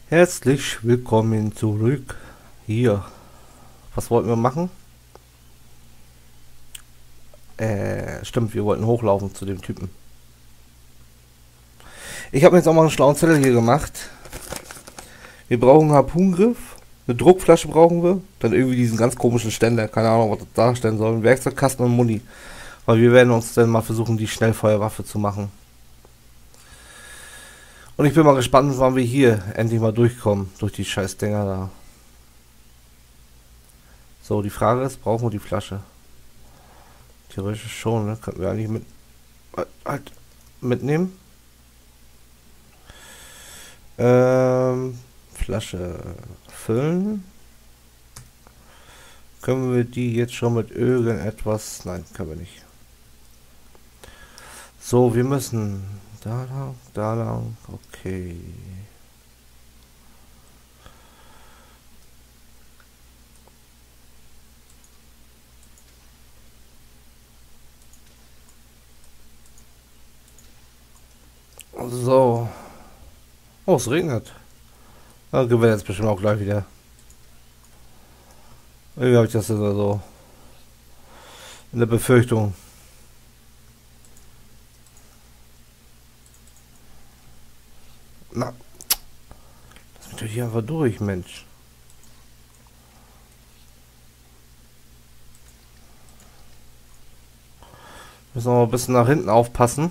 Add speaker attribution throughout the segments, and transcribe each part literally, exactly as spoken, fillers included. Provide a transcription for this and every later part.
Speaker 1: Herzlich willkommen zurück. Hier. Was wollten wir machen? Äh, stimmt, wir wollten hochlaufen zu dem Typen. Ich habe mir jetzt auch mal einen schlauen Zettel hier gemacht. Wir brauchen einen Harpungriff. Eine Druckflasche brauchen wir. Dann irgendwie diesen ganz komischen Ständer. Keine Ahnung, was das darstellen soll. Ein Werkzeugkasten und Muni. Weil wir werden uns dann mal versuchen, die Schnellfeuerwaffe zu machen. Und ich bin mal gespannt, wann wir hier endlich mal durchkommen. Durch die scheiß Dinger da. So, die Frage ist, brauchen wir die Flasche? Theoretisch schon, ne? Könnten wir eigentlich mit halt mitnehmen. Ähm, Flasche füllen. Können wir die jetzt schon mit irgendetwas? Nein, können wir nicht. So, wir müssen da lang, da lang, okay. So. Oh, es regnet. Da gehen wir jetzt bestimmt auch gleich wieder. Irgendwie habe ich das so in der Befürchtung. Na, lass mich doch hier einfach durch, Mensch. Müssen wir mal ein bisschen nach hinten aufpassen.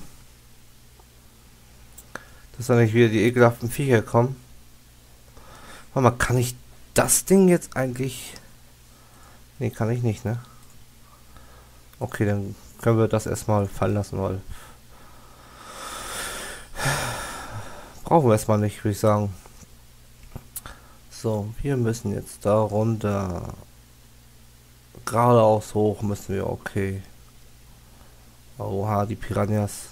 Speaker 1: Dass da nicht wieder die ekelhaften Viecher kommen. Warte mal, kann ich das Ding jetzt eigentlich... Nee, kann ich nicht, ne? Okay, dann können wir das erstmal fallen lassen, weil... Brauchen wir erstmal nicht, würde ich sagen. So, wir müssen jetzt da runter. Geradeaus hoch müssen wir, okay. Oha, die Piranhas.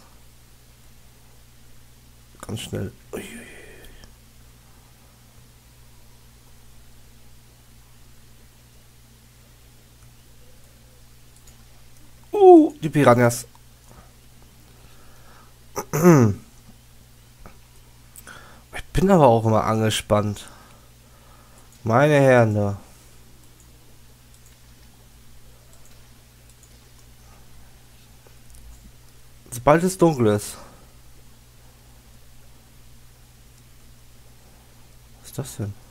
Speaker 1: Ganz schnell. Uiui. Uh, die Piranhas. Ich bin aber auch immer angespannt. Meine Herren da. Sobald es dunkel ist. Was ist das denn?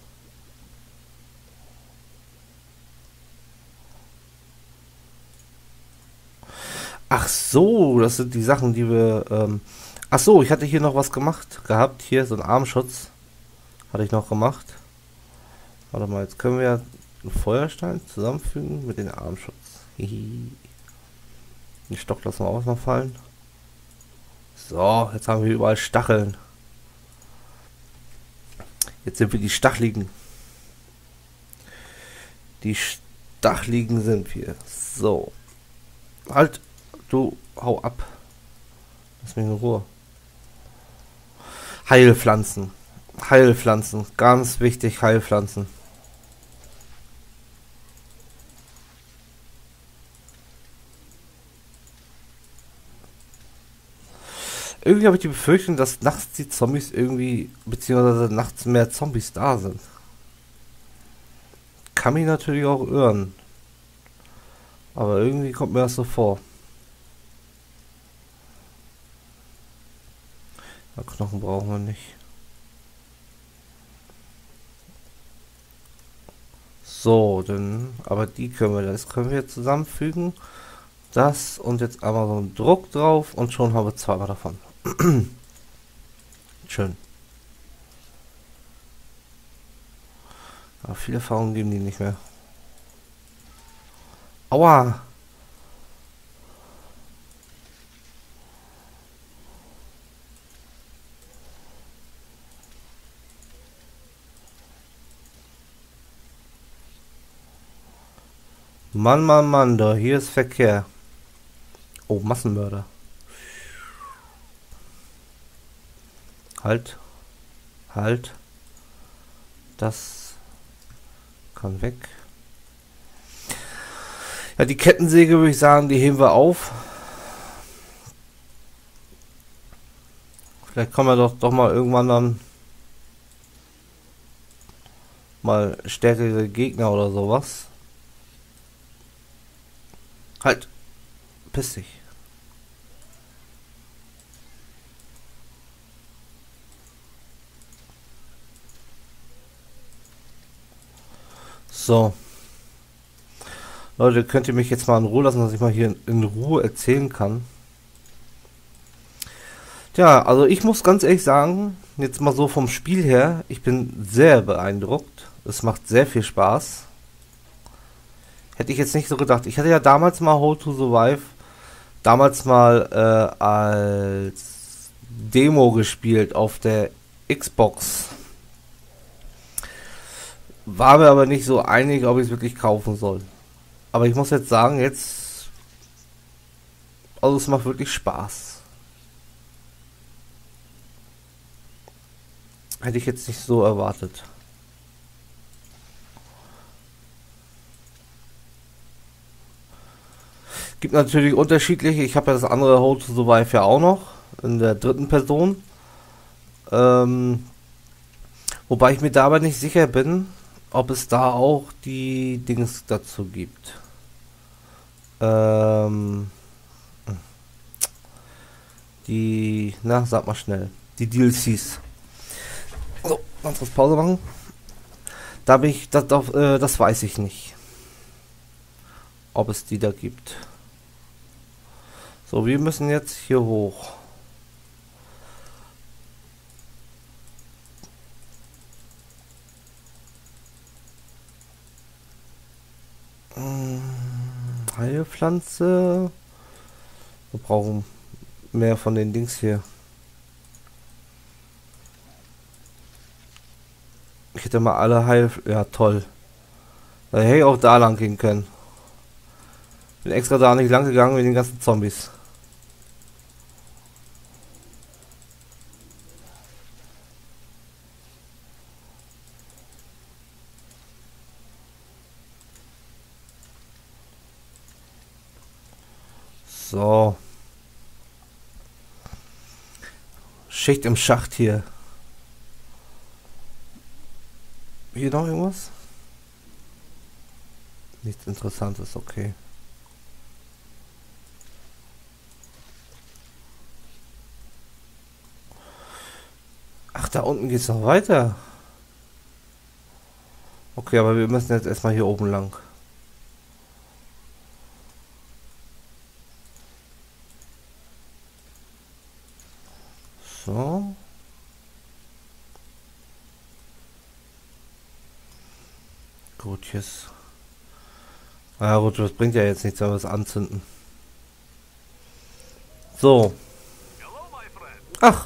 Speaker 1: Ach so, das sind die Sachen, die wir... Ähm Ach so, ich hatte hier noch was gemacht gehabt. Hier, so ein Armschutz. Hatte ich noch gemacht. Warte mal, jetzt können wir ja einen Feuerstein zusammenfügen mit dem Armschutz. Hihi. Den Stock lassen wir auch noch fallen. So, jetzt haben wir überall Stacheln. Jetzt sind wir die Stachligen. Die Stachligen sind wir. So. Halt, du, hau ab. Lass mich in Ruhe. Heilpflanzen. Heilpflanzen. Ganz wichtig, Heilpflanzen. Irgendwie habe ich die Befürchtung, dass nachts die Zombies irgendwie, beziehungsweise nachts mehr Zombies da sind. Kann mich natürlich auch irren. Aber irgendwie kommt mir das so vor. Ja, Knochen brauchen wir nicht. So, dann, aber die können wir, das können wir zusammenfügen. Das und jetzt einmal so einen Druck drauf und schon haben wir zweimal davon. Schön. Aber viel Erfahrung geben die nicht mehr. Aua! Mann, Mann, Mann, da hier ist Verkehr. Oh, Massenmörder. Halt. Halt. Das kann weg. Ja, die Kettensäge würde ich sagen, die heben wir auf. Vielleicht kommen wir doch, doch mal irgendwann dann mal stärkere Gegner oder sowas. Halt, piss dich. So. Leute, könnt ihr mich jetzt mal in Ruhe lassen, dass ich mal hier in Ruhe erzählen kann? Tja, also ich muss ganz ehrlich sagen, jetzt mal so vom Spiel her, ich bin sehr beeindruckt. Es macht sehr viel Spaß. Hätte ich jetzt nicht so gedacht. Ich hatte ja damals mal How to Survive, damals mal äh, als Demo gespielt auf der Xbox. War mir aber nicht so einig, ob ich es wirklich kaufen soll. Aber ich muss jetzt sagen, jetzt, also es macht wirklich Spaß. Hätte ich jetzt nicht so erwartet. Gibt natürlich unterschiedliche. Ich habe ja das andere How to Survive ja auch noch in der dritten Person. Ähm, wobei ich mir dabei nicht sicher bin, ob es da auch die Dings dazu gibt. Ähm, die, na, sag mal schnell. Die D L Cs. So, ganz kurz Pause machen. Da bin ich, das, das, äh, das weiß ich nicht. Ob es die da gibt. So, wir müssen jetzt hier hoch. Hm, Heilpflanze. Wir brauchen mehr von den Dings hier. Ich hätte mal alle Heil... Ja, toll. Da hätte ich auch da lang gehen können. Bin extra da nicht lang gegangen mit den ganzen Zombies. So. Schicht im Schacht hier. Hier noch irgendwas? Nichts Interessantes, okay. Ach, da unten geht's noch weiter. Okay, aber wir müssen jetzt erstmal hier oben lang. So. Gut, jetzt. Ja gut, das bringt ja jetzt nichts, wenn wir es anzünden. So. Ach.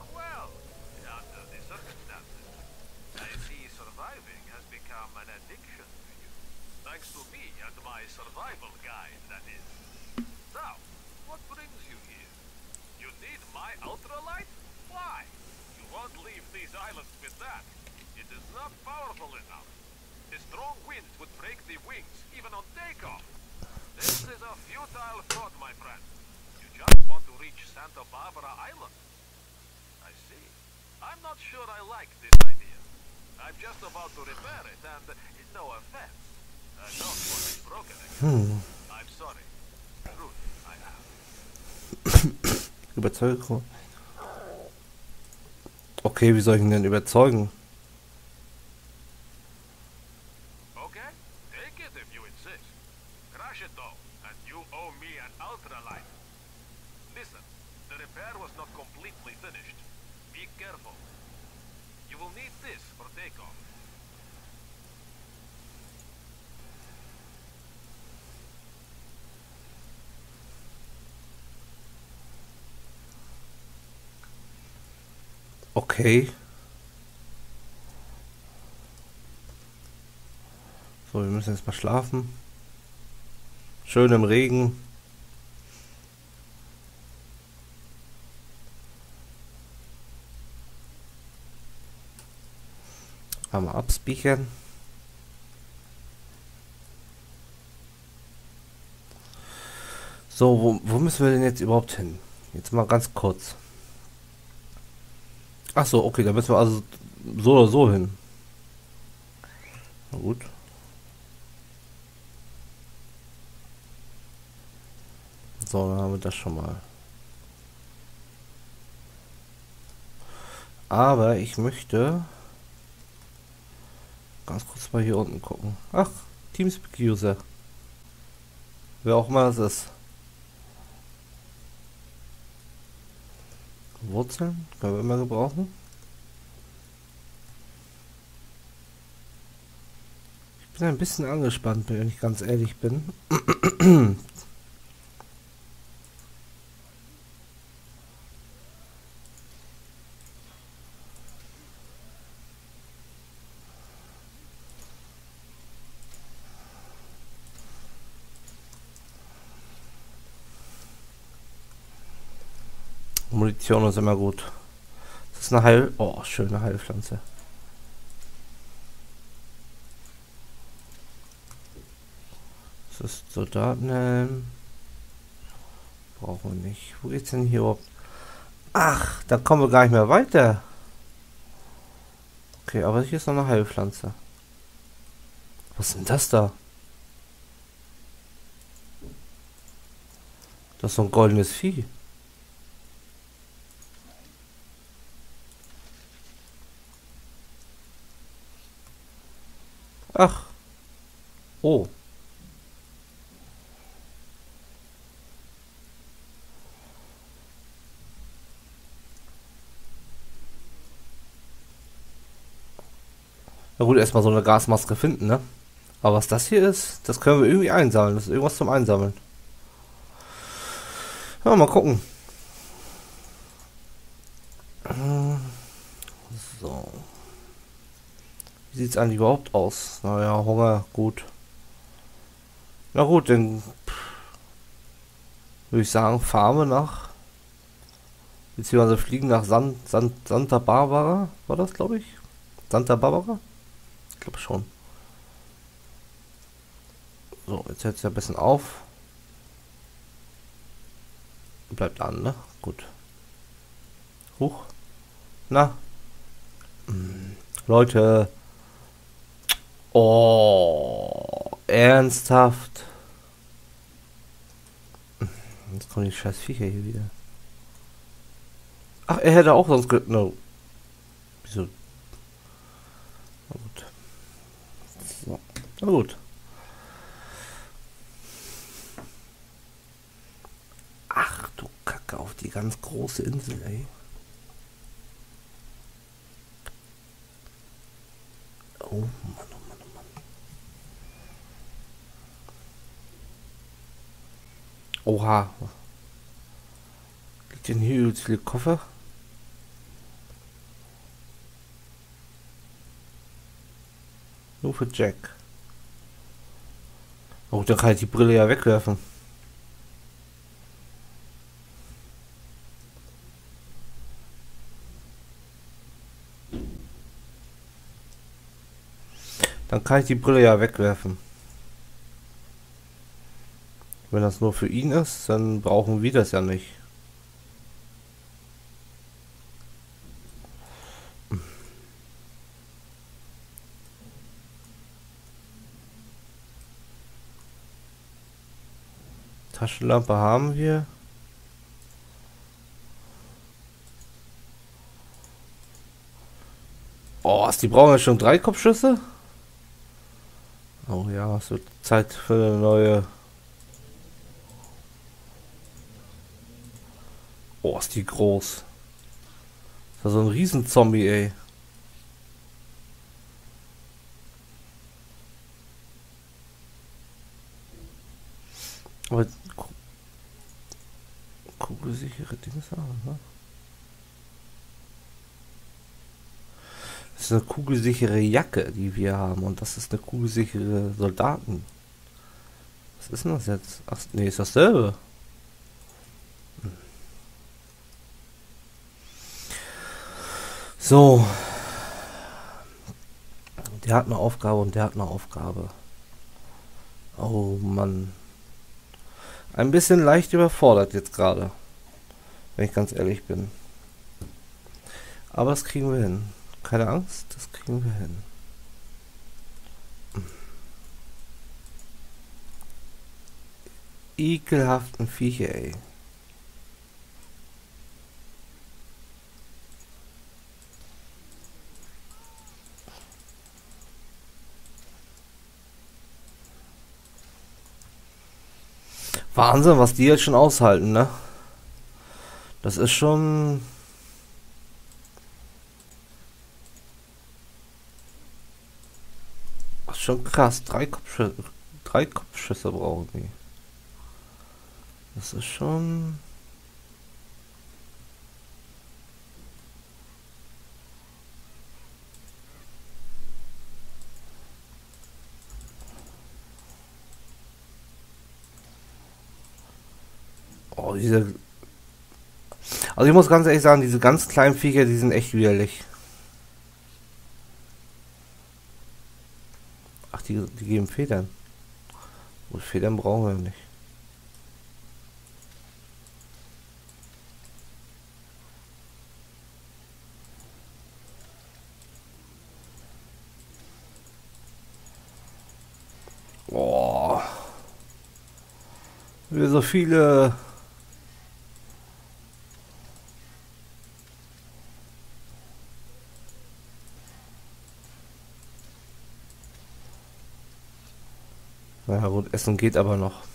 Speaker 2: Santa Barbara Island. I see. I'm not sure I like this idea. I'm just about to repair it and, no offense, I don't want it broken again.
Speaker 1: Hm.
Speaker 2: I'm sorry. Truly, I am.
Speaker 1: Überzeugung. Okay, wie soll ich ihn denn überzeugen?
Speaker 2: Okay, take it if you insist. Crash it though, and you owe me an ultralight. Listen, the repair was not completely finished. Be careful. You will need this for takeoff.
Speaker 1: Okay. So, wir müssen jetzt mal schlafen. Schön im Regen. Einmal abspeichern. So, wo, wo müssen wir denn jetzt überhaupt hin? Jetzt mal ganz kurz. Ach so, okay, da müssen wir also so oder so hin. Na gut. So, dann haben wir das schon mal. Aber ich möchte ganz kurz mal hier unten gucken. Ach, Teamspeak User. Wer auch immer das ist. Wurzeln können wir immer gebrauchen. Ich bin ein bisschen angespannt, wenn ich ganz ehrlich bin. Munition ist immer gut. Das ist eine Heil... Oh, schöne Heilpflanze. Das ist Soldatenhelm. Brauchen wir nicht. Wo geht's denn hier überhaupt? Ach, da kommen wir gar nicht mehr weiter. Okay, aber hier ist noch eine Heilpflanze. Was ist denn das da? Das ist so ein goldenes Vieh. Ach. Oh. Na gut, erstmal so eine Gasmaske finden, ne? Aber was das hier ist, das können wir irgendwie einsammeln. Das ist irgendwas zum Einsammeln. Ja, mal gucken. So. Wie sieht es eigentlich überhaupt aus? Naja, Hunger, gut. Na gut, dann würde ich sagen, fahren wir nach. Beziehungsweise fliegen nach San, San, Santa Barbara. War das, glaube ich? Santa Barbara? Ich glaube schon. So, jetzt hört es ja ein bisschen auf. Bleibt an, ne? Gut. Huch. Na. Hm. Leute. Oh. Ernsthaft. Jetzt kommen die scheiß Viecher hier wieder. Ach, er hätte auch sonst... No. Wieso? Na gut. So. Na gut. Ach du Kacke, auf die ganz große Insel, ey. Oh Mann, oh Mann, oh Mann. Oha. Liegt denn hier übelst viele Koffer? Nur für Jack. Oh, dann kann ich die Brille ja wegwerfen. Dann kann ich die Brille ja wegwerfen. Wenn das nur für ihn ist, dann brauchen wir das ja nicht. Taschenlampe haben wir. Oh, die brauchen ja schon drei Kopfschüsse? Oh ja, es wird Zeit für eine neue. Oh, ist die groß. Das ist so ein Riesenzombie, ey. Aber kugelsichere Dings haben, ne? Das ist eine kugelsichere Jacke, die wir haben. Und das ist eine kugelsichere Soldaten. Was ist denn das jetzt? Ach, nee, ist dasselbe. Hm. So. Der hat eine Aufgabe und der hat eine Aufgabe. Oh Mann. Ein bisschen leicht überfordert jetzt gerade. Wenn ich ganz ehrlich bin. Aber das kriegen wir hin. Keine Angst, das kriegen wir hin. Ekelhaften Viecher, ey. Wahnsinn, was die jetzt schon aushalten, ne? Das ist schon... Das ist schon krass. Drei Kopfschüsse, drei Kopfschüsse brauchen die. Das ist schon... Oh, diese... Also ich muss ganz ehrlich sagen, diese ganz kleinen Viecher, die sind echt widerlich. Ach, die, die geben Federn. Gut, Federn brauchen wir nicht. Oh. Wir so viele... Na gut, Essen geht aber noch.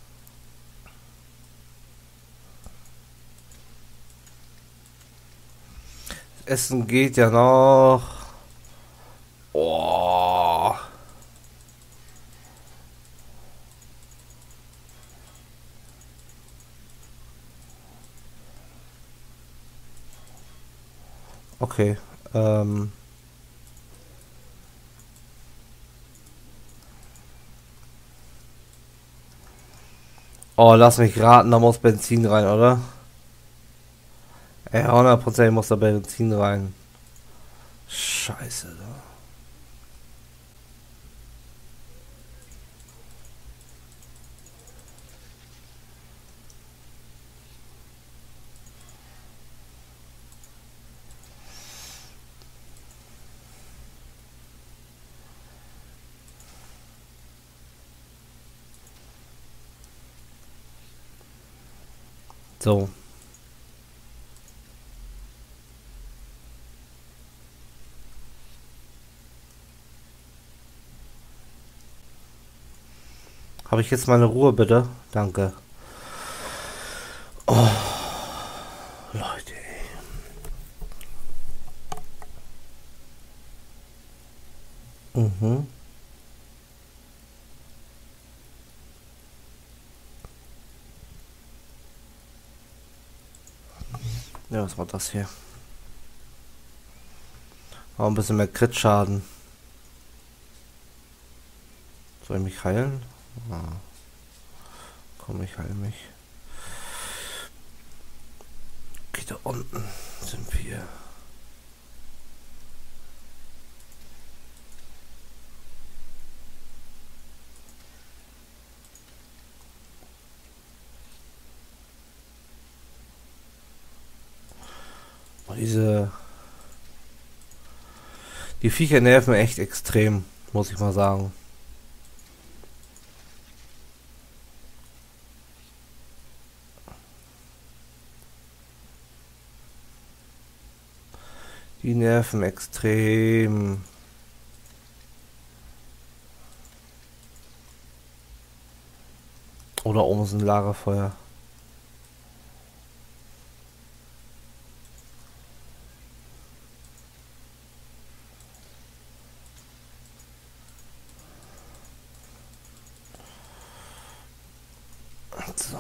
Speaker 1: Essen geht ja noch. Oh. Okay. Ähm. Oh, lass mich raten, da muss Benzin rein, oder? Ey, hundert Prozent muss da Benzin rein. Scheiße. So. Habe ich jetzt meine Ruhe, bitte? Danke. Oh, Leute. Mhm. Ja, was war das hier? Auch ein bisschen mehr Crit-Schaden. Soll ich mich heilen? Ah. Komm, ich heile mich. Okay, da unten sind wir. Oh, diese... Die Viecher nerven echt extrem, muss ich mal sagen. Die nerven extrem. Oder oben ist ein Lagerfeuer. So.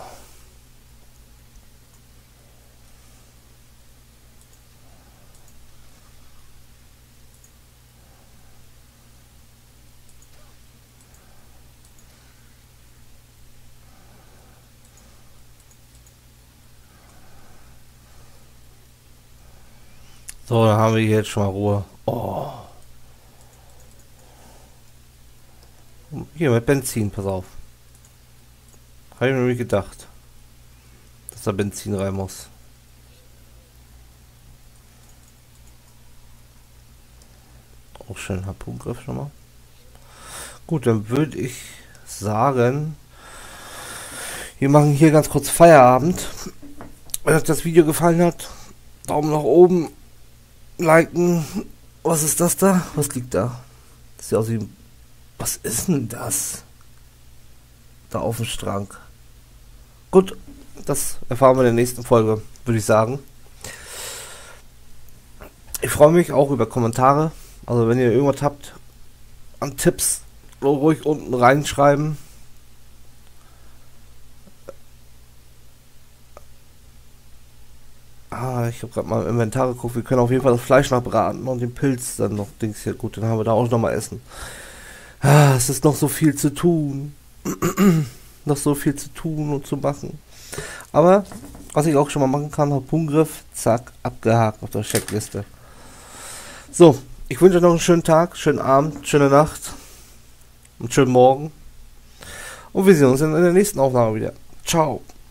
Speaker 1: So, dann haben wir hier jetzt schon mal Ruhe. Oh. Hier mit Benzin, pass auf. Habe ich mir nämlich gedacht, dass da Benzin rein muss. Auch schön Harpungriff schon mal. Gut, dann würde ich sagen, wir machen hier ganz kurz Feierabend. Wenn euch das Video gefallen hat, Daumen nach oben, liken. Was ist das da? Was liegt da? Das sieht aus wie... Was ist denn das? Da auf dem Strang. Gut, das erfahren wir in der nächsten Folge, würde ich sagen. Ich freue mich auch über Kommentare. Also wenn ihr irgendwas habt an Tipps, ruhig unten reinschreiben. Ah, ich habe gerade mal im Inventar geguckt. Wir können auf jeden Fall das Fleisch noch braten und den Pilz dann noch Dings hier. Gut, dann haben wir da auch noch mal Essen. Ah, es ist noch so viel zu tun. Noch so viel zu tun und zu machen. Aber was ich auch schon mal machen kann, Harpungriff, zack, abgehakt auf der Checkliste. So, ich wünsche euch noch einen schönen Tag, schönen Abend, schöne Nacht und schönen Morgen. Und wir sehen uns in der nächsten Aufnahme wieder. Ciao.